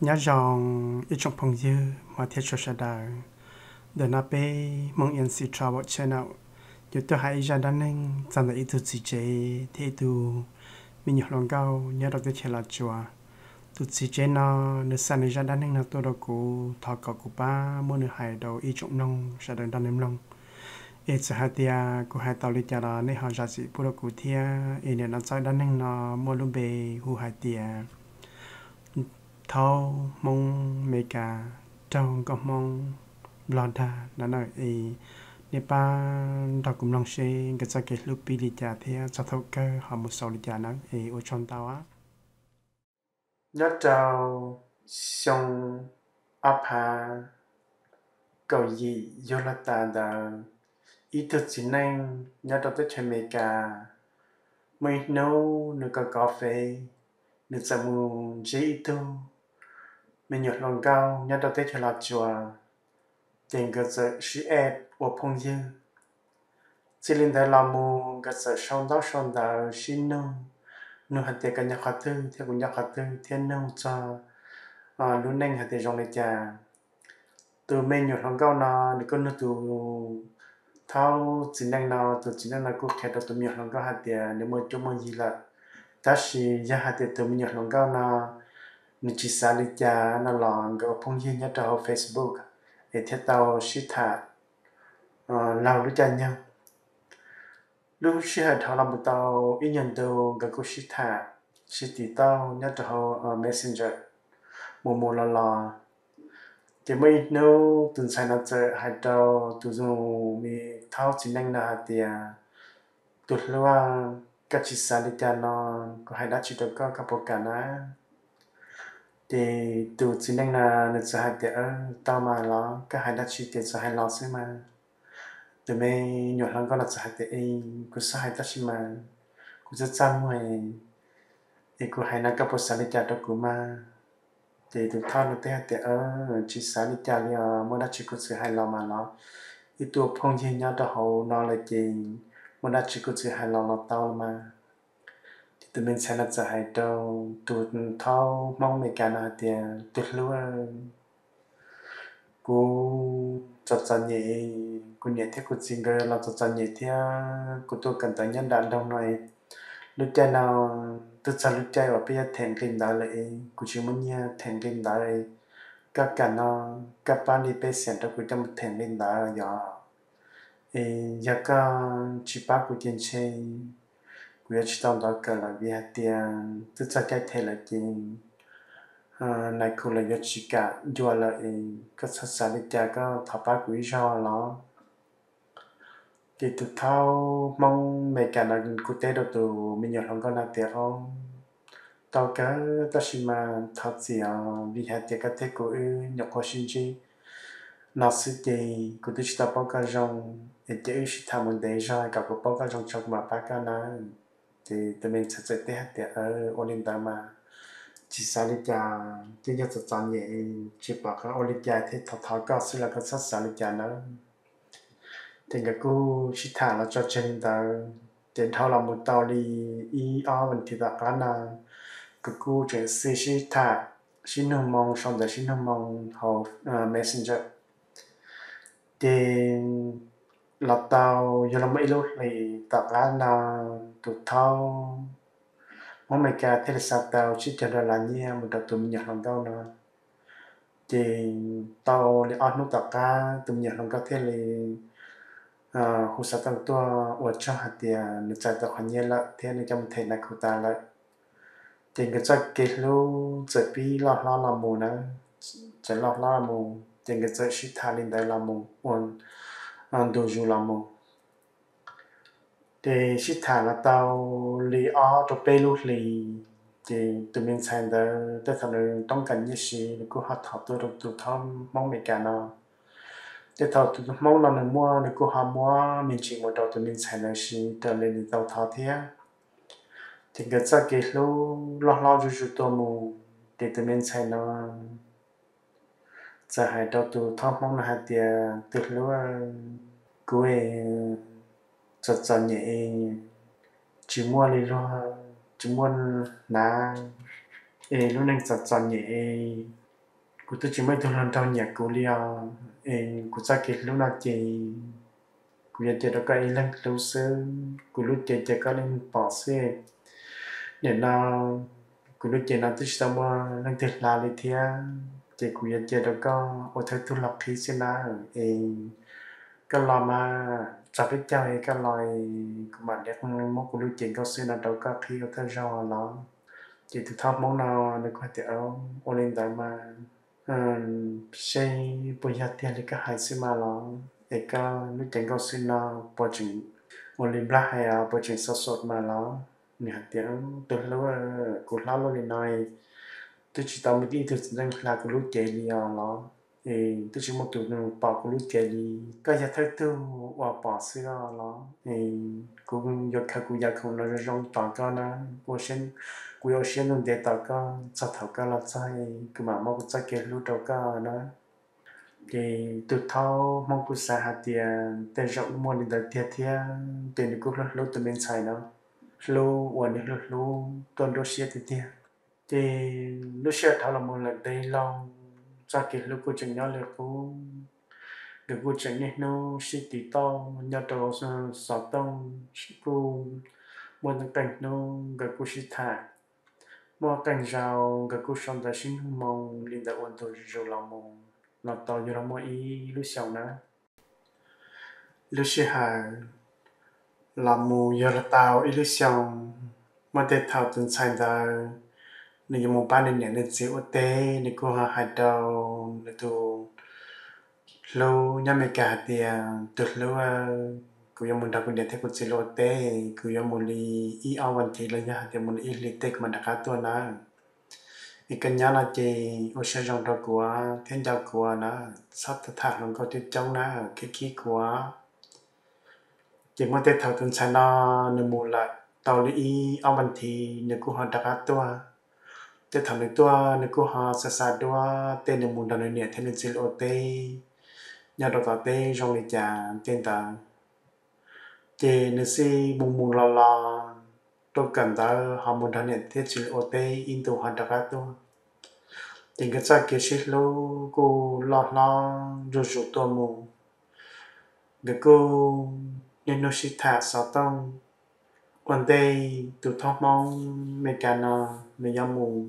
nhớ rằng ít trong phong dư mà thiết cho sa đà để na pe mong yên si travel channel dù tôi hay ra đan nên rằng là ít tu chỉ chế thế tu mình nhớ lòng cao nhớ được cái là chùa tu chỉ chế nó sang ra đan nên là tôi đâu có thọ cọ của ba muốn được hay đâu ít trong nông sa đàn đan em long ít sẽ hai tia của hai tàu đi chợ là nên họ ra sĩ bữa đâu của thia ít nên nó sai đan nên nó mua luôn bề hu hai tia thâu mong mê cả trong có mong lo đa nó nói ý nếu ba đọc cùng lòng xe cái cái lúc bị đi chả thì cho thâu cơ họ một số đi chả nó ý ở trong tàu á nhớ trâu xong áp hà cầu gì vô là ta đã ý thức chính năng nhớ trâu tới chơi mê cả mới nấu nửa cà phê nửa sả mù dễ tu mình nhớ lòng cao nhớ đầu tết cho là chùa tiền cơ sở sĩ ép của phong dư chỉ linh đại làm mù cơ sở sông đào xin nông nông hạt tiền cả nhà khát tư theo của nhà khát tư thiên nông cho luôn nên hạt tiền trong này cha từ mình nhớ lòng cao na để con nó từ thao chính năng na từ chính năng na cũng khét từ nhớ lòng cao hạt tiền nếu mà chúng mình gì là ta chỉ giá hạt tiền từ mình nhớ lòng cao na mình chỉ xả đi cha nó lòng cái phong dư nhớ trong Facebook để theo tàu sĩ thả lao lúc cha nhau lúc sĩ hạt họ làm một tàu ít nhận đầu cái cô sĩ thả sĩ tỷ tàu nhớ trong Messenger mùa là chỉ mấy nếu tuần sau nó sẽ hạt tàu tụi dùng mi tháo chỉ năng là thì tụi lúc cái chỉ xả đi cha nó có hai đứa chỉ được có cái bộ cảnh á thì tụi chỉ năng là nó sẽ hạt ở tao mà nó cái hai đứa chỉ tiền sẽ hai lo xí mà từ mấy nhỏ lăng con là sẽ hạt ấy cứ sai ta chỉ mà cứ rất chăm rồi thì cứ hai năm cái bộ sản phẩm đó cũng mà thì tụi thao nó té té ở chỉ sản phẩm thì mới đã chỉ có sự hai lo mà nó ít tuổi phong nhiên nhau đó hậu nó là chỉ mới đã chỉ có sự hai lo nó tao mà tụi mình sẽ là sẽ hai đâu tụi thao mong mấy cái nào thì tụi luôn cú chặt chặt nhẹ cú nhẹ thế cú xin cái là chặt chặt nhẹ thế cú tôi cần tới nhân đàn đông này lúc chơi nào tôi chặt lúc chơi và bây giờ thành kinh đó lại cú chỉ muốn nhớ thành kinh đó lại các cái nó các bạn đi bây giờ tôi cũng trong thành kinh đó là giờ giờ cái chỉ ba cú tiền chơi cú chỉ tao đó cái là vì tiền tôi chặt cái thế là tiền này cũng là chỉ cả dù là cái sát sản đi cha có thọ ba quý do nó thì tụi thao mong mấy cái là cụ thể đầu tụ mình nhận không có là tiền không tao cái ta chỉ mà thật gì vì hạt tiền cái thế của nhập khó sinh chi nó sẽ thì cụ thể ta bao cái trong để chỉ chỉ tham vấn đề rồi cả cụ bao cái trong trong mà ba cái này thì tụi mình sẽ thế hạt tiền ở Olympia mà chỉ sao đi cha chỉ cho chọn nhẹ chỉ bảo cái Olympia thì thọ có sự là cái sát sao đi cha nó thì cái cô chỉ thả là cho chân ta đến thao làm một tàu đi ý ở vấn thì ta cái là cái cô chỉ chỉ thả xin hồng mong xong rồi xin hồng mong hậu messenger thì là tàu giờ là mấy lúc thì ta cái là tụt thao mong mấy cái thế là sao tàu chỉ cho là như một đợt tụi mình nhận lòng tàu nữa thì tàu thì ăn nút tàu cá tụi mình nhận lòng tàu thế là hồ sơ tàu tua ở trong hạt tiền nó chạy tàu khoản nhiên lại thế nên trong thể này của ta lại thì cái cho cái lu chạy pi lo làm mù nữa chạy lo làm mù thì cái cho shit thà lên đây làm mù còn đồ dùng làm mù thì shit thà là tàu li ở trong bê lu li thì tụi mình xem đó tới thằng này trong cảnh như gì cũng học học tôi được tụi thom mong mấy cái nào tới thầu tụi mong là nó mua nó cũng ham mua mình chỉ một đầu tụi mình xem là gì trở lên tàu thọ thế thì cái sao cái lo rủ tôi mua thì tụi mình xem nó giờ hai đầu tụi thom mong là hai tiền từ lúc cuối chợt nhẹ chỉ mua đi lo chỉ mua là lúc này chợt nhẹ cụ tôi chỉ mới thôi lần đầu nhạc cụ liao cụ sa kịch lúc nào chỉ cụ giờ đó cái lần lâu xưa cụ lúc chỉ có lên bỏ xe để nào cụ lúc chỉ nào tôi sao mà lần thứ là đi theo chỉ cụ giờ đó có ở thời thu lập khí xin nào cái lò mà chả biết chơi cái lòi của bạn đẹp một cụ lúc chỉ có xin là đâu có khi có thời gian đó chỉ từ tháp món nào được có thể ở lên tại mà xây bây giờ tiền thì các hải sinh mà lo để có lúc chẳng có xin nó bộ trình một lần là hay à bộ trình sốt sốt mà lo nhà tiếng từ lúc của lão lúc này tôi chỉ tao mới đi từ đang là của lúc chơi đi à lo thì tôi chỉ một tụi nó bảo của lúc chơi đi cái giờ thấy tôi và bỏ xưa lo thì cũng giờ khác cũng giờ không nói trong toàn cái nó bộ sinh của yêu sinh nó để tạo cái sao thảo cái là sai cái mà mong cái cái lúc đầu cái nó thì tụi thao mong cũng xa hạt tiền tên rộng mua đi đặt tiền tiền cũng rất lâu tụi mình xài nó lâu và những lúc lâu tuần đôi xe thì lúc xe thao là một lần đây lâu ra cái lúc cô chừng nhau là cô được cô chừng này nó sẽ tí to nhà trọ sáu tông cô mua những cảnh nó gặp cô sẽ thả mua cảnh rào gặp cô xong ta xin mong linh đạo ổn thôi rồi lòng mong nó to như là mỗi ý lúc sau nữa lúc sẽ hà làm mù giờ là tao ý lúc sau mà để thao từng sai ra nếu một ban nên nhận được sự ổn tệ nếu cô hà đầu nếu tu lâu nhà mình cả thì từ lâu cứ yang muốn đọc cái thế cũng chỉ lo tệ cứ yang muốn đi ý ao vấn thì là nhà thì muốn ý lý tệ mà đặt cả tuần na ý cái nhà là chỉ ở sẽ trong đó của thiên đạo của nó sắp thật thật luôn có thể trong nó cái khí của chỉ muốn để thầu tuần sau nó nếu muốn là tàu lý ao vấn thì nếu cô họ đặt cả tuần để thằng này tuần nếu cô họ sẽ sát tuần tên nếu muốn đào này thì nên chỉ lo tệ nhà đầu tư tệ trong lịch trả tiền ta chỉ nếu si bùng bùng lo tôi cần ta họ muốn đào này thì chỉ lo tệ in tụ họ đặt cả tuần tình cái sao kia xí lô cô lo rủ rủ tôi mù để cô nên nó xí thả sao tông quan đây tụi thóc mong mấy cái nó mấy giám mù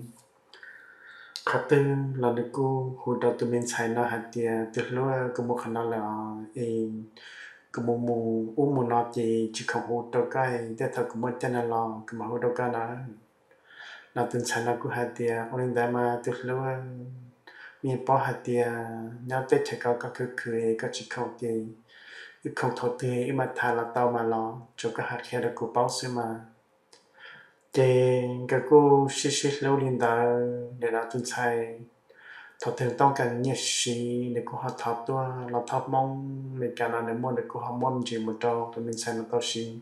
khá tư là được cô hồi đầu tụi mình xài nó hạt tiền từ lúc cô một khả năng là cô một mù uống một nọ chỉ không hút đâu cái để thật cô một chân là lo cô mà hút đâu cái nó là từng xài nó cô hạt tiền ông nên mà từ lúcมีป้อหัดเตียnhau tết chạy cao các cười các chỉ không thì không thốt thì mà thà là tao mà lo cho các hạt kia được cụ bao xí mà thì cái cô xí lâu lên đó để là tuần sai thọ thường tông cần nhiệt xí để cô học thọ tua là thọ mong mình cả là nếu muốn để cô học môn gì một trâu tụi mình sai nó tao xí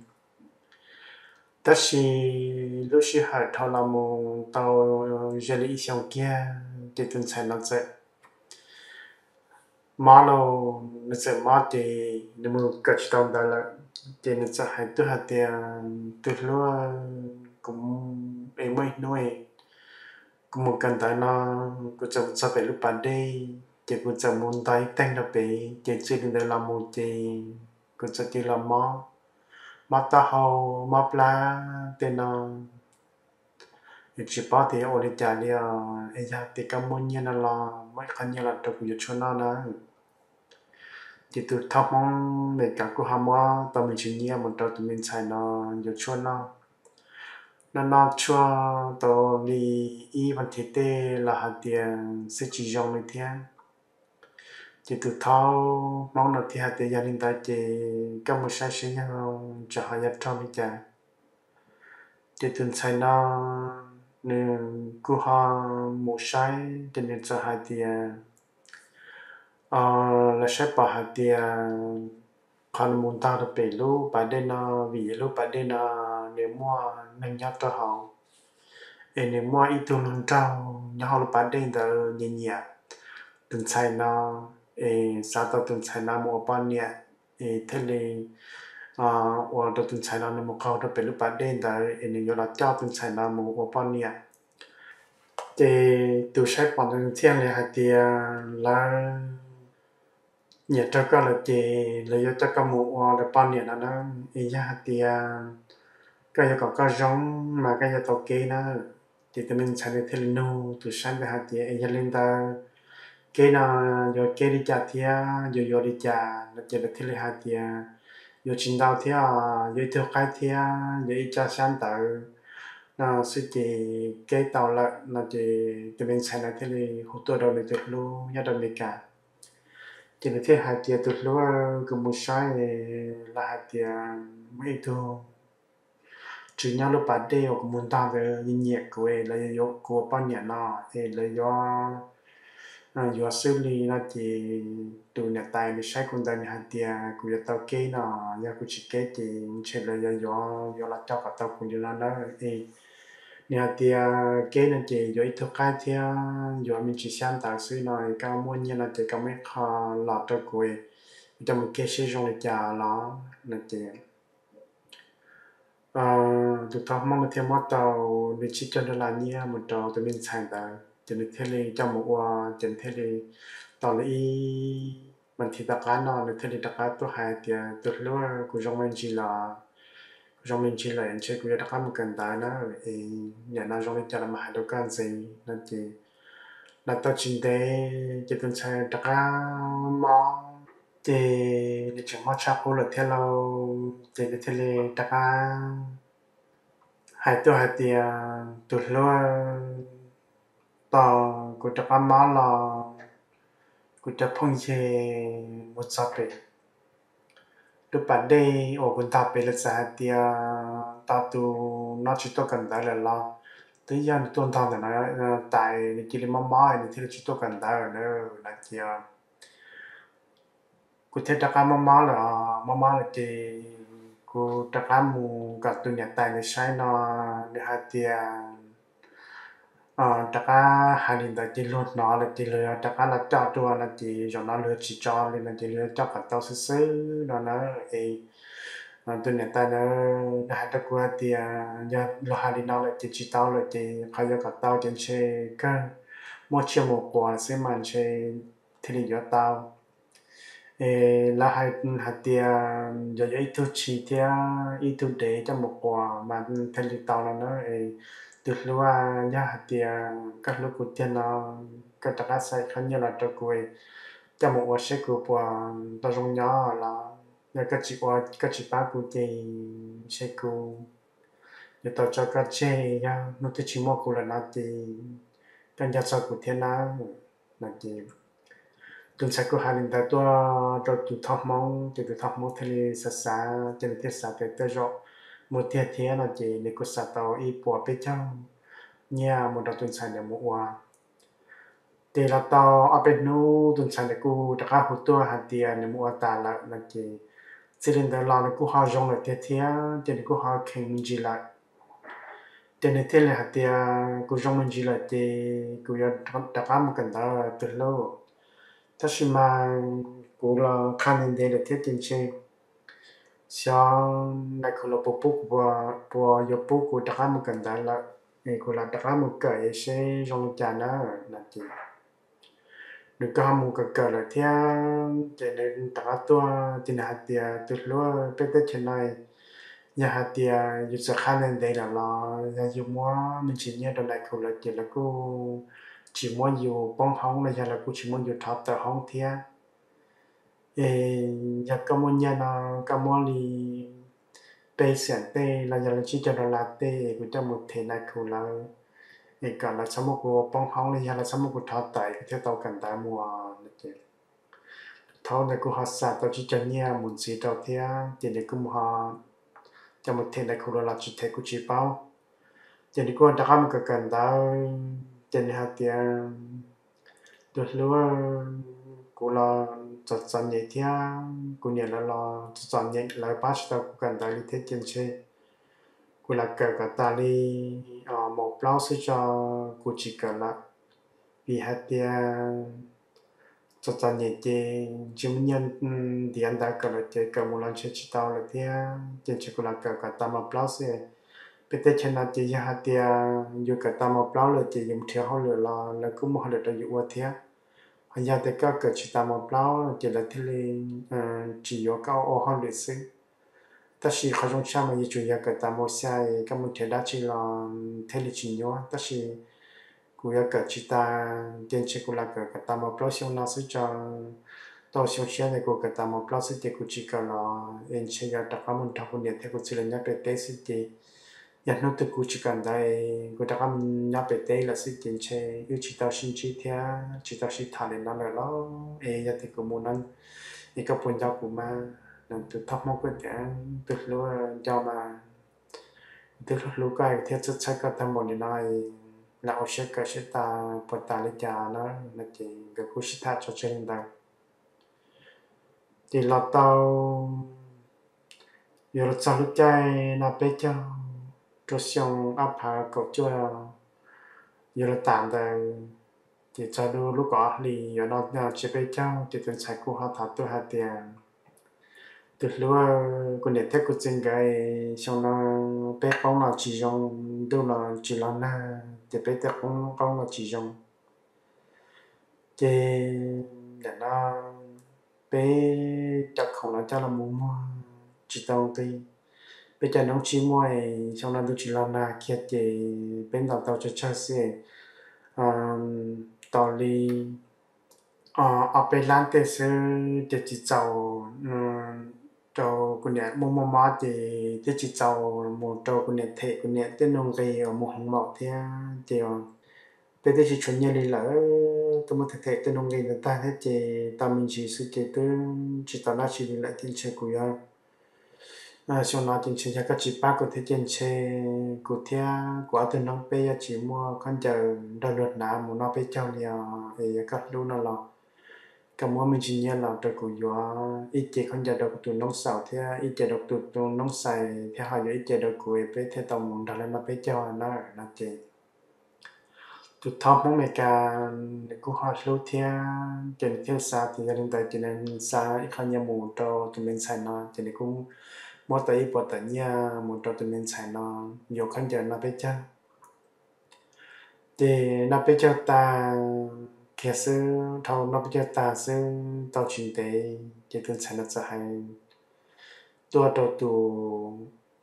tất xí lúc xí hạt thọ là một tàu jelly xong kia thì tuần sai nó sẽ mà nó sẽ mà thì nếu mà cách trong đó là thì nó sẽ hay tu hạt tiền tu lúa cũng em mới nuôi cũng một cần tại nó cũng chồng sao phải lúc ban đêm chỉ cũng chồng muốn tay tăng đặc biệt chỉ chỉ để làm một chỉ cũng chỉ làm mà ta hậu mà pla tên nó chỉ bảo thì ở đây trả liền ấy ra thì cảm ơn như là mấy khán giả là được nhiều cho nó nữa chỉ từ thấp mong để cả cô ham quá tao mình chỉ nhớ một trò tụi mình xài nó nhiều cho nó cho tao đi y văn thiết tê là hạt tiền sẽ chỉ dùng được thế chỉ từ thao mong nó thì hạt tiền gia đình ta chỉ có một sai sinh nhau cho họ nhập trong đi chả chỉ từ xài nó nên cô họ một sai cho nên cho hạt tiền là sẽ bảo hạt tiền còn muốn tao được bể lú bà đây nó vì lú bà đây nó nếu mua nâng nhắc cho họ nếu mua ít tu nâng trâu nhớ họ bà đây đó nhẹ nhẹ từng xài nó sao tao từng xài nó mua bao nhiêu thế thì và tao từng xài nó mua câu đó bể lú bà đây đó nếu như là cho từng xài nó mua bao nhiêu thì tôi sẽ bọn anh thiên là hạt thì là nhiệt cho cái là thì lấy cho cái mũ là bao nhiêu nó ý ra hạt thì cái có cái giống mà cái tàu kia nó thì tụi mình sẽ đi theo nô tôi sáng về hạt thì ý ra lên ta cái nào giờ cái đi chả thì giờ giờ đi chả là chỉ là theo hạt thì giờ chính đạo thì giờ theo cái thì giờ ít chả sáng tạo nó sẽ chỉ cái tàu là chỉ tụi mình sẽ là theo hỗ trợ đầu để được luôn nhất là mình cả chỉ là theo hạt thì được luôn cái một sai là hạt thì mấy thứ chỉ nhau lúc bắt đầu cũng muốn ta về nhiệt của là do của bao nhiêu nó thì là do xử lý nó chỉ từ nhà tài mình sai cũng đang hạt thì của tàu kế nó do của chỉ kế thì chỉ là do là cho cả tàu cũng như nó thì nhà thì kế nó chỉ do ít thuộc cái thì do mình chỉ xem tạo sự nói cao muốn như là chỉ có mấy khó lọt cho của trong một cái sử dụng để trả nó chỉ tụi tao mong là thêm một tàu để chỉ cho nó là như một tàu tụi mình xài tàu cho nên thế này trong một qua cho nên thế này tàu là mình thì tất cả nó là thế này tất cả tôi hay thì tôi lúc của trong mình chỉ là anh chơi của tất cả một cần tài nó thì nhà nó trong cho làm hai đồ can gì nó chỉ là tao chính tế chỉ cần xài tất cả món thì để chúng nó chắc cũng là theo thì để thế này tất cả hai tôi hai thì tôi lúc tao của tất cả món là của tất phong chế một sắp ấy lúc bạn đây ở quân tập về là sao thì tao tu nó chỉ tôi cần tới là lo tới giờ tôi thằng nó tại chỉ là mắm mắm thì chỉ tôi cần tới nữa là chỉ cụ thể tất cả mắm mắm là chỉ cụ tất cả mu cả tu nhật tại để sai nó để hai thì tất cả hai linh đã chỉ lột nó là chỉ lừa tất cả là cho tua là chỉ cho nó lừa chỉ cho nên là chỉ lừa cho cả tao xứ xứ nó ấy tôi nhận ta nó hai ta qua thì giờ lo hai linh nó là chỉ tao là chỉ khai cho cả tao trên xe cái một chiều một quả sẽ mang xe thì đi cho tao là hai hai tia giờ giờ ít tu chỉ tia ít tu để cho một quả mà thành đi tàu là nó từ lúc nhá hai tia các lúc của tiền nó các tất cả sai khá nhiều là cho cô cho một quả sẽ của quả tao trong nhỏ là nhà các chị ba của thì sẽ của giờ tao cho các chị nhá nó chỉ một của là nó thì cái nhà sau của tiền nó là gì tuần sau có hai lần ta cho tụi thọ mong thì sa sa trên thế sa thế tới rồi một thiên thiên là chỉ để có sa tàu y bỏ bên trong nhà một đầu tuần sau để mua hoa thì là tàu ở bên nu tuần sau để cô đặt hàng hộp tua hàng tiền để mua ta là chỉ cylinder là cô họ dùng là thiên thiên cho nên cô họ khen gì lại cho nên thế là hàng tiền cô dùng mình gì lại thì cô đặt hàng một cái đó từ lâu 다시마 고라 카는데를 대신체 샤 나콜로 포포 보아 요포고 다가무 간달라 에콜라 다가무 까에세 종자나 나티 누가무 까까라 티안 제네 다가토 티나티아 tullo pete chenai yahatia yusa khanendela la ya yumwa minchinya do naikola tela ko chỉ muốnอยู่ป้องห้องเลยlàกูchỉ muốnอยู่tháp tờห้องthia giờ có muốn nhà nó có muốn đi patient tê là chỉ cho là tê của trong một thể này của là cả là sao một côป้องห้องเลยlà sao một cô tháp tờ theo tàu cần ta mua thao này cô học sát tao chỉ cho nhà muốn gì tao thia thì để cô mua trong một thể này của là chỉ thể của chỉ bao thì để cô đã làm cái cần ta thì hạt tiền được lúc cô là chọn chọn nhẹ thia cô nhẹ là chọn nhẹ là bắt đầu cô cần đại lý thế chân chơi cô là cả đại lý một blouse cho cô chỉ cần là vì hạt tiền chọn nhẹ thì chúng nhân tiền đã cả là chỉ cần một lần chơi chỉ tao là thia chân chơi cô là cả tam blouse bây giờ chân là chỉ hạt tiền dù cả ta một bao là chỉ dùng theo họ lừa là cũng một lừa được dụ thế bây giờ thì các cái chỉ ta một bao chỉ là thế là chỉ có cao ở họ lừa xí ta chỉ khó trong cha mà chủ yếu cái ta một xe cái một thế đó chỉ là thế là chỉ nhau ta chỉ cú yếu cái chỉ ta tiền chỉ cú là cái ta một bao xong nó sẽ cho tao xong xe này cú cái ta một bao sẽ chỉ cú chỉ cái là em chỉ là đặc biệt muốn thằng con nhà thế cú chỉ là nhớ về thế sẽ chỉ nhà nó tự cú chỉ cần đây cú đặc biệt nhớ về thế là sẽ chỉ chơi yêu chỉ tao xin chỉ theo chỉ tao xin thằng này nó là nó em nhà thì cú muốn ăn thì các phần giao của mà từ thóc mong cái từ lúc giao mà từ lúc cái thiết chất chắc các thằng bọn này là ở sẽ cái sẽ ta bắt ta lấy trả nó là chỉ cái cú sẽ thắt cho trên đầu thì là tao giờ là sao lúc chạy là bé cho cho xong áp hạ cậu chưa giờ là tạm thời thì cho đôi lúc đó thì giờ nó chỉ bé cho thì tôi chạy cú họ thắt tôi hạt tiền từ lúc con để thấy cô chân cái xong nó bé con là chỉ dùng đâu là chỉ là na thì bé thấy con là chỉ dùng thì để nó bé chắc không là cho là mua chỉ tao thì bé cho nó chỉ mua xong nó chỉ là na kia thì bên tao tao cho chơi xe tao đi ở bên lan tây sư thì chỉ giàu trâu của nhà mua má thì chỉ giàu một trâu của nhà thể của nhà tên nông gây ở một hàng mỏ thì bây giờ chỉ chuẩn nhà đi lỡ tôi muốn thể tên nông gây người ta hết thì ta mình chỉ sự chỉ tôi chỉ tao nói chỉ đi lại tiền chơi của nhau sau đó tiền chơi các chị bác có thể tiền chơi của thia của tên nông bây giờ chỉ mua con chờ đợt lượt nào một nó bây giờ thì các lúc nào là cái mua mình chỉ nhớ là tôi cũng có ít chế không giờ được tụi nông sản thì ít chế được tụi nông sản thì họ ít chế được của bé thì tao muốn đặt lên nó bé cho nó là chế tụi thọ mong mẹ cả cũng họ lưu theo trên theo xa thì gia đình tại cho nên xa ít không nhiều muốn cho tụi mình xài nó cho nên cũng mua tới bỏ tới nhà muốn cho tụi mình xài nó nhiều không giờ nó bé cho thì nó bé cho ta kia sư thâu nó bây giờ ta sư tao chuyện tế chỉ cần sản xuất hay tua đầu tù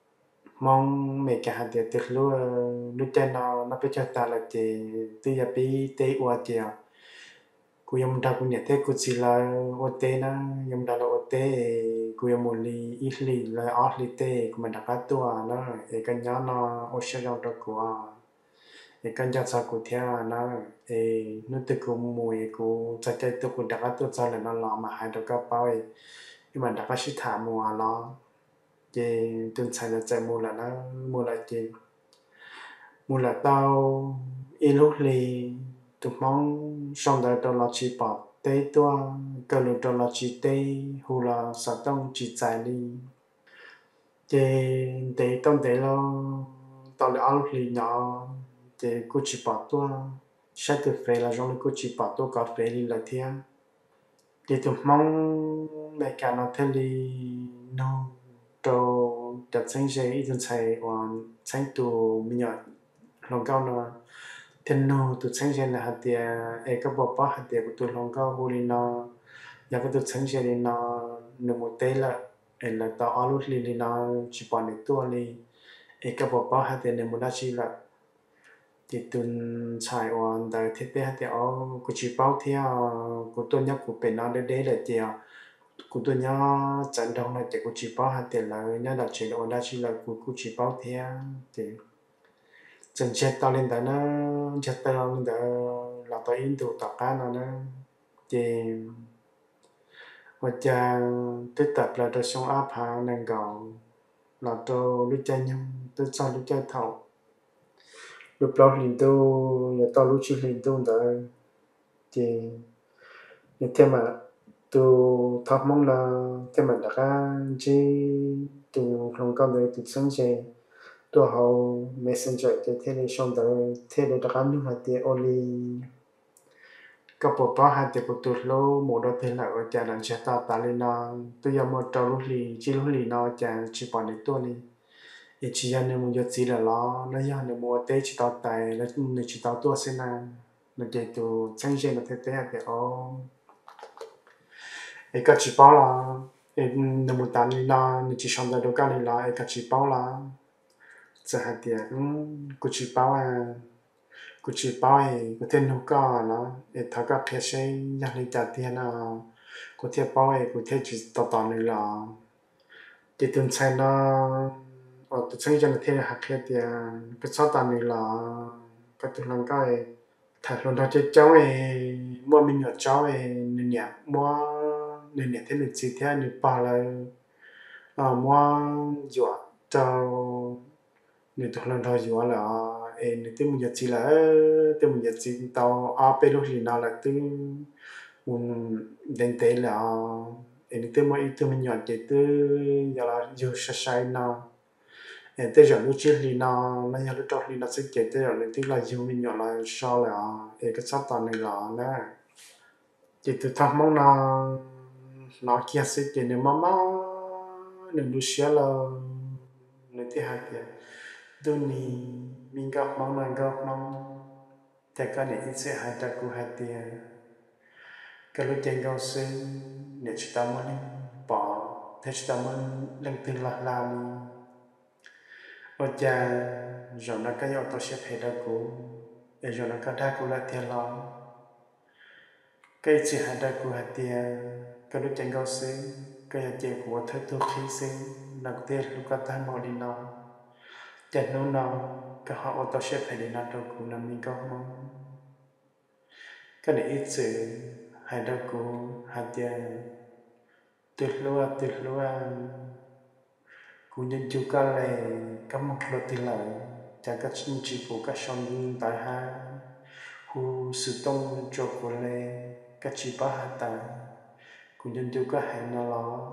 mong mấy cái hạt tiền từ lúc lúc trên nó bây giờ ta là chỉ từ giờ bị tế qua tiền cú yếm đào cú nhẹ thế cú chỉ là ô tế nó yếm đào là ô tế cú yếm một ly ít ly là ót ly tế cú mình đặt cái tua nó cái nhỏ nó ô xe trong đó của cái giá trị của theo nó nó từ cùng mùi của trái cây từ của đặc biệt cho là nó lọ mà hai đầu cao bao nhưng mà đặc biệt sẽ thả mùa nó thì tuần sau là chạy mùa là nó mùa là gì mùa là tao ít lúc thì tụi mong xong rồi tao là chỉ bỏ tê tua cái lúc tao là chỉ tê hù là sao tao chỉ chạy đi thì tê tao tê lo tao là lúc thì nhỏ thì cô chỉ bảo tôi sẽ từ về là trong cô chỉ bảo tôi cà phê đi là thế thì tôi mong mẹ cả nó thấy đi nó cho đặt sinh ra ít dân chạy hoàn sinh tụ mình nhớ lòng cao nó thiên nó tụ sinh ra là hạt tiền ấy các bộ hạt tiền của tụ lòng cao hồ đi nó nhà cái tụ sinh ra đi nó nửa một tê là ấy là tao ở lúc đi nó chỉ bảo được tua đi ấy các bộ hạt tiền nửa một đá chỉ là thì tuần xài hoàn đời thiết tế thì ở của chị bảo thì của tôi nhớ của bên nó để là thì của tôi nhớ trận đấu này thì của chị bảo hay thì là nhớ là chỉ là đó chỉ là của chị bảo thì trận chết tao lên đó nó chết tao lên đó là tao in tụ tập cá nó thì và cha tiếp tập là tôi sống áp hạ nàng cầu là tôi lúc chơi nhung tôi sao lúc chơi thầu lúc đó liền tôi nhà tao lúc trước liền tôi đã thì như thế mà tôi thắc mong là thế mà đã ra chứ tôi không có được tự sáng chế tôi hậu messenger thì thế này xong rồi thế này đã ra nước hạt tiền only các bộ phận hạt tiền của tôi lâu một đợt thế là ở nhà làm chết ta ta lên nó tôi giờ một trâu lúc lì chỉ lúc lì nó chả chỉ bỏ được tôi đi 也只要你们有资了咯，那样你们得去到带，那你去到多些呢，那这就真正的太的哦，个只包啦，你们打你啦，你只上的都干你啦，个只包啦，这还点，个只包啊。กูจีป้ายกูเทียนนุก้าละถ้าก็เพียใช้ยังในจัดเทียนกูเทียป้ายกูเทียจีต่อนี่ละจีตุนใช้นะตุนใช้ยังเทียนหักเทียเดียก็ชอบตอนนี่ละก็ตุนลังก็ถ้าลงทางเจ้ามัวมีหยดเจ้าเนี่ยมัวเนี่ยเทียนจีเทียนนี่ป่าเลยมัวหยดเจ้า nếu tôi lần thôi rồi là nếu tôi muốn chỉ là tôi muốn chỉ tao AP lúc gì nào là tôi muốn đến tới là nếu tôi muốn tôi muốn nhận thì tôi giờ là dù sai nào tôi giờ lúc trước thì nào bây giờ lúc trước thì nó sẽ chết tôi rồi tôi là dù mình nhận là sao là cái sắp tới này là nè thì tôi thắc mắc là nó kia sẽ chết nếu mà nếu lúc xưa là nếu tôi hay Duni mingak mang nanggak mang tekane itse hataku hatia kalau jengkau sen ne chitaman pa te chitaman leng tin la lami oja jona ka yo to shep hedaku jona ka daku la tiala kai itse hataku hatia kalau jengkau sen kaya je ko thai tu khi sen nak te lukatan molina Chặt nô nào cả họ ô tô xếp phải đi nào đâu cũng làm mình có mong cái này ít sự hay đâu cũng hạt tiền tuyệt lúa cũng nhân chú cả lại các một lô tiền lợi chả các chỉ phụ các sông tại ha hu sự tông cho của lệ các chỉ ba hạt tài cũng nhân chú cả hay nào lo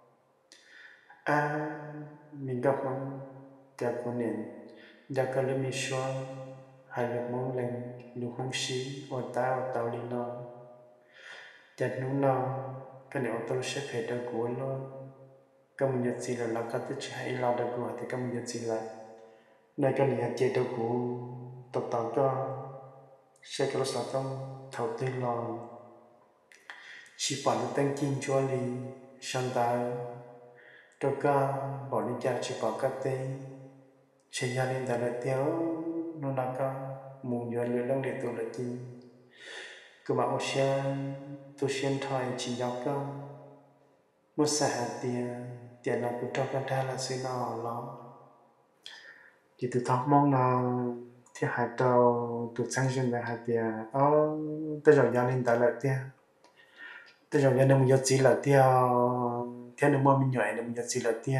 mình gặp mong chả của nền Jakalimishwa Halimong Leng Luhungshi Otao Lino Jadnuna Kani Otol Shep Heda Guolo Kamunyat Sila Lakatich Haila da Gua Te Kamunyat Sila Nakani Jeda Gu Totaka Shekalo Satam Tauti Long Chipan Tankin Juali Shandai Toka Bolija Chipakate Chỉ nhà nên là tiêu nó là cái muốn nhớ lửa lăng để tôi là gì cứ mà ô xe tôi xuyên thời chỉ giáo cái một xã hạt tiền là cứ cho cái thà là suy nào lắm chỉ từ thóc mong là thì hạt đầu từ sáng sớm là hạt tiền tới giờ nhà nên là tiền tới giờ nhà nên mình chỉ là tiền tiền nó mua mình nhảy nên mình chỉ là tiền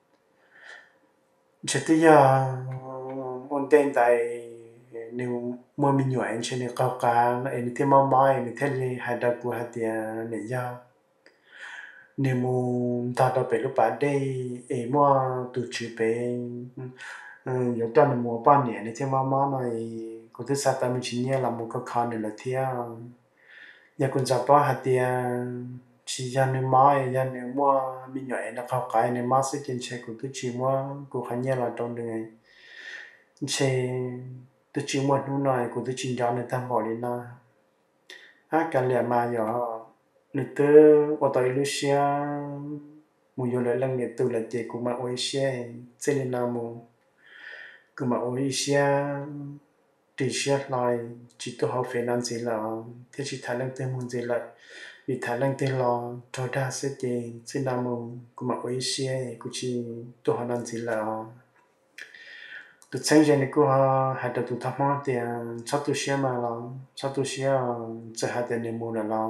chỉ tới giờ ổn định tại nếu mua mình nhảy trên cái cao cả này thì mà mai này thì hai đợt của hai tiền này giao nếu muốn ta đâu phải lúc bạn đây mua từ chỉ về giờ cho nên mua bao nhiêu này thì mà này có thứ sao ta mình chỉ nhớ là một cái con này là theo nhà con cháu bao hai tiền chỉ ra nên mai ra nên mua mình nhảy nó cao cái này mà sẽ trên xe của tôi chỉ mua của khán giả là trong đường xe tôi chỉ một nụ nói của tôi chỉ cho nên tham bảo đi na cái lẽ mà giờ người ta ở tại Lucia muốn vô lại lần này tôi là chị của mà Oasia cho nên là muốn của mà Oasia thì sẽ lại chỉ tôi học về năng gì là thế chỉ thái lan tên muốn gì là vì thái lan tên là cho đa sẽ chị xin là muốn của mà Oasia của chị tôi học năng gì là tôi thấy rằng cô hai đứa tôi thắc mắc thì sao tôi xem mà là sao tôi xem sẽ hai đứa này muốn là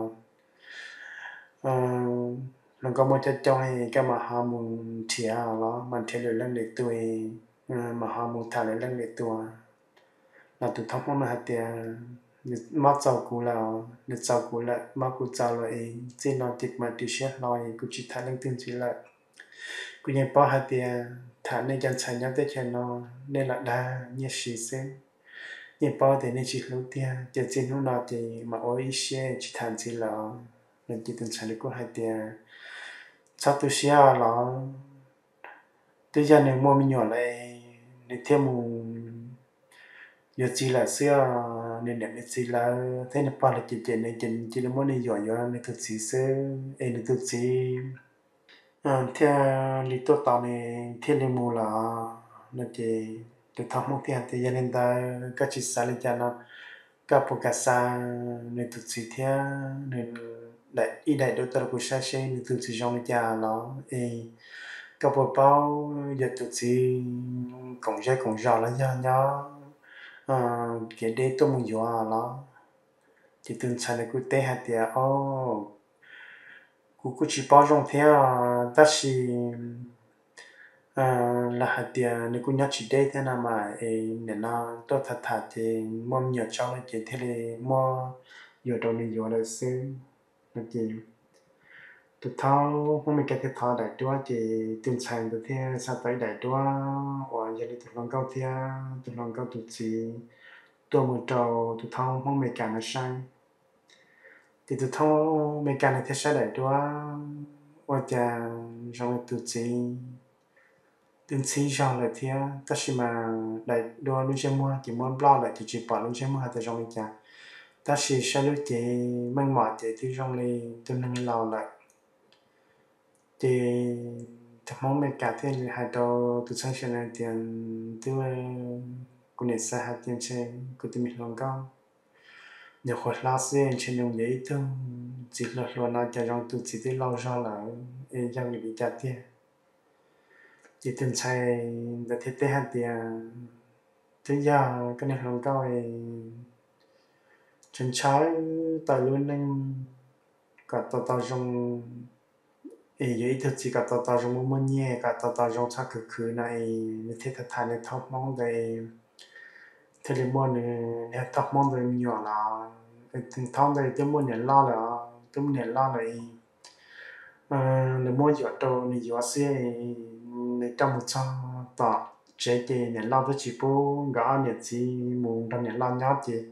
lần có một cái trong này cái mà họ muốn chia là mà theo lời lần để tôi mà họ muốn thả lời lần để tôi là tôi thắc mắc là hai đứa mắt giàu cũ là nhật giàu cũ là mắt cũ giàu là trên nó tiệt mà đi xem nói cũng chỉ thả lần tin chỉ là cũng như bao hai đứa thả nên chẳng sai nhau tới cho nó nên là đa như sĩ xem như bao thì nên chỉ lúc tiền chỉ trên lúc nào thì mà ôi xe chỉ thành chỉ là nên chỉ từng sai được có hai tiền sao tôi xe là tới giờ này mua mình nhỏ lại để thêm một giờ chỉ là xưa nên để chỉ là thế này bao là chỉ này chỉ là muốn đi giỏi giỏi nên thực sự xưa nên thực sự theo lý tôi tao này thiên lý mù là nó chỉ được thằng mong thiên thì gia đình ta các chị xã lên cho nó các bộ cả sa nên thực sự theo nên đại ý đại đối tượng của sa sẽ nên thực sự trong nhà nó các bộ bao giờ thực sự cũng rõ là nhau cái đấy tôi muốn dọa nó chỉ từng chạy này cứ té hạt tiền cú chỉ bao trong thế ta chỉ là hạt tiền nếu cú nhớ chỉ đây thế nào mà nên nó tôi thật thật thì mua nhiều cháu là chỉ thế là mua nhiều đồ này nhiều là xứ là chỉ tụi thao không biết cái thứ thao đại đua chỉ từng chạy tụi thế sao tới đại đua hoặc giờ đi tụi lòng cao thế tụi lòng cao tụi chỉ tôi một trâu tụi thao không biết cái nó sai thì tụi thao mấy cái này thế sai đại đua hoặc là trong tụi chỉ từng chỉ trong là thế tất nhiên mà đại đua lúc chơi mua chỉ muốn lo lại chỉ bỏ lúc chơi mua thì trong cái tất nhiên sau lúc chỉ mang mỏ thì trong này tôi nên lao lại thì thật mong mấy cái thế là hai đầu tụi sang chơi này tiền tụi cũng nên xa hạt tiền chơi cũng tụi mình lòng cao nhiều khối lao xe trên đường giấy thương chỉ là luôn nói cho trong tụi chỉ tới lâu ra là trong người bị chặt tiền chỉ từng chạy để thiết tế hạt tiền thứ giờ cái này lòng cao ấy chân trái tại luôn nên cả tàu trong ấy thực chỉ cả tàu trong mua nhẹ cả tàu trong chắc cứ này như thế thật thành thóc mong đây thế là mua này thóc mong đây nhỏ là từng thóc đây tôi mua nhận lo là tôi mua nhận lo này là mua giọt đồ này giọt xe này trong một trăm tọ chế thì nhận lo tôi chỉ bố gõ nhận chỉ muốn trong nhận lo nhót chị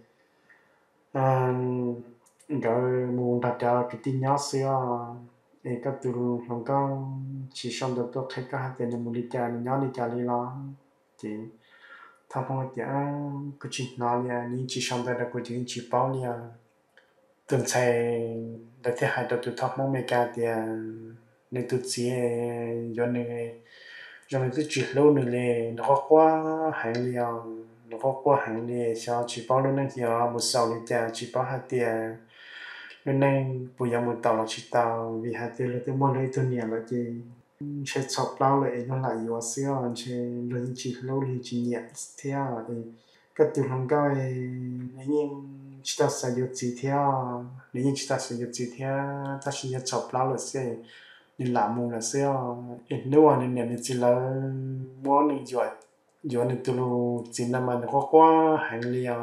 rồi muốn đặt cho cái tin nhót xưa thì các từ không có chỉ xong được tôi thấy các hạt tiền muốn đi chơi đi lo thì thằng phong thì cứ chỉ nói là ní chỉ xong được cái chuyện chỉ bảo là tuần sai để thấy hai đầu tụi thằng mong mấy cái thì nên tụi chỉ cho nên tụi chỉ lâu nữa là nó quá hàng liền nó quá hàng liền sao chỉ bảo luôn nên giờ một sau đi chơi chỉ bảo hạt tiền nên bây giờ một tàu là chỉ tàu vì hạt tiền là tôi muốn lấy tôi nhiều là chỉ sẽ chọc lao lại nó lại yếu xíu sẽ lên chỉ lâu thì chỉ nhẹ theo thì các từ hàng cao thì nếu như chỉ ta sử dụng chỉ theo nếu như chỉ ta sử dụng chỉ theo ta sẽ chọc lao là sẽ nên làm mù là sẽ nếu mà nên chỉ là muốn nên giỏi giỏi nên từ chỉ nằm mà nó quá hành liền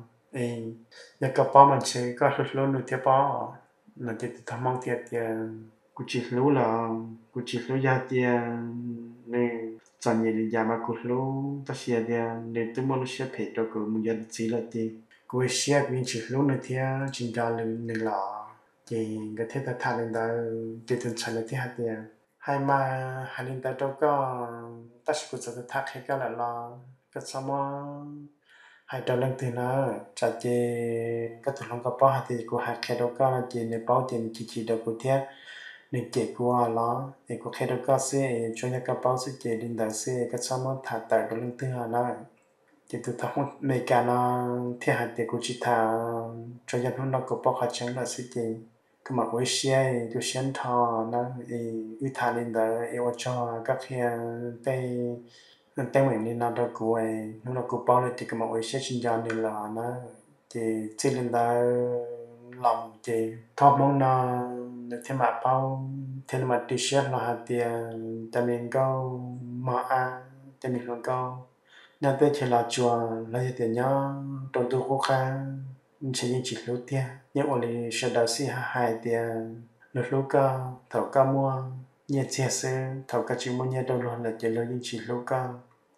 nhà cấp ba mình sẽ có lúc luôn được theo ba là thì thằng mong tiền tiền cụ chỉ lúc là cụ chỉ lúc giá tiền nên chọn nhiều thì giá mà cụ lúc ta sẽ tiền nên tôi muốn sẽ phải cho cụ một giờ chỉ là tiền cụ sẽ biến chỉ lúc nữa thì chính ra nên là thì cái thế ta thay lên đó thì từng chọn là thì hạt tiền hay mà hai lên đó đâu có ta sẽ cụ sẽ thắc hay cái là cái sao mà hai trò lần thì nó chả chỉ các thủ long có bao thì của hạt khe đâu có là chỉ để bao tiền chỉ được của thiết nên chỉ của nó thì của khe đâu có sẽ cho nhà các bao sẽ chỉ đến đó sẽ các sao mà thả tại đó lần thứ hai nó chỉ từ thằng mấy cái nó thiết hạt thì của chỉ thả cho nhà nó có bao hạt trắng là sẽ chỉ cái mà với xe tôi xem thò nó thì thả lên đó yêu cho các khe tay tên mình nên nó của nó của bao thì cái mọi sẽ sinh ra nên là nó thì chỉ lên đó lòng thì thọ mong nó thêm mà bao thêm mà t-shirt là hạt tiền tại mình có mà tại mình còn có nhà tôi chỉ là chùa là tiền nhá đầu tư khó khăn chỉ những chỉ lúc tiền nhưng mà thì sẽ đầu xí hai tiền lúc cao thầu cao mua nhà xe thầu cao chỉ mua nhà đầu luôn là chỉ là những chỉ lúc cao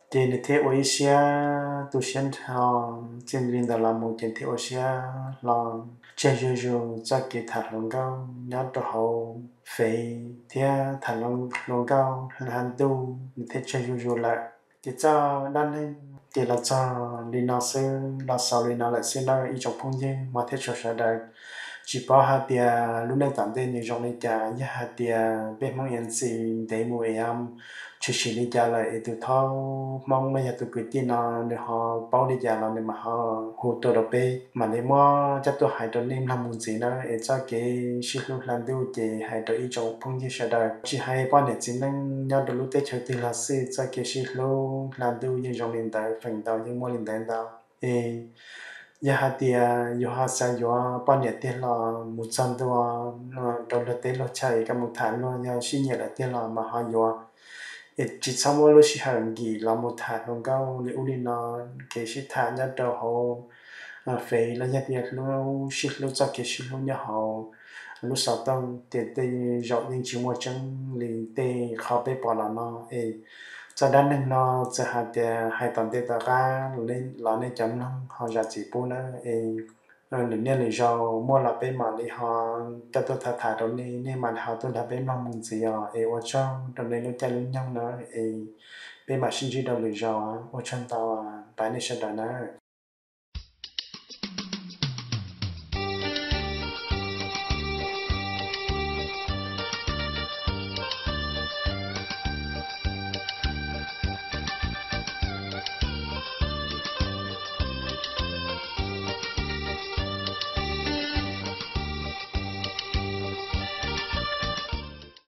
tiền thì thế ôi xia tu sen thọ trên linh đạo làm một tiền thế ôi xia là chơi chơi chơi cho cái thằng long cao nhớ đồ hậu phê thế thằng long cao làm tu thế chơi chơi chơi lại thì cho đan lên thì là cho linh nào sư là sau linh nào lại xin là ý trong phong nhiên mà thế cho sẽ đại chỉ bảo hạt tiền lúc này tạm tên như trong này trả như hạt tiền bên mong yên gì để mua em chỉ đi trả lại từ thâu mong bây giờ từ quyết tin là để họ bảo đi trả là để mà họ hỗ trợ được bê mà nếu mà chắc tôi hãy cho nên làm một gì đó để cho cái sự lúc làm điều thì hãy cho ý trong phong như sẽ được chỉ hay quan hệ chính năng nhau được lúc tết chơi từ là sự cho cái sự lúc làm điều như trong hiện tại phần đầu như mua hiện tại đó giờ hạt thì giờ hạt sang giờ bao nhiêu tiền là một trăm đô đô la tiền là chạy cái một tháng luôn giờ xin nhật là tiền là mà họ giờ chỉ sau mỗi lúc chỉ hàng gì là một tháng luôn cao nếu đi nó cái chỉ tháng nhất đầu họ phải là nhất nhất lúc chỉ lúc cho cái chỉ lúc nhà họ lúc sau tông tiền dọn những chuyện mua chân liền tiền họ bị bỏ là nó cho nên nó sẽ hai tuần tới ta lên là nên chấm nó họ ra chỉ bù nó nên là do mua là bên mà đi họ cho tôi thả đó nên mà họ tôi là bên mong muốn gì ở ở trong đó nên nó chạy lên nhau nữa bên mà sinh chỉ đâu là do ở trong tàu bài này sẽ đó nữa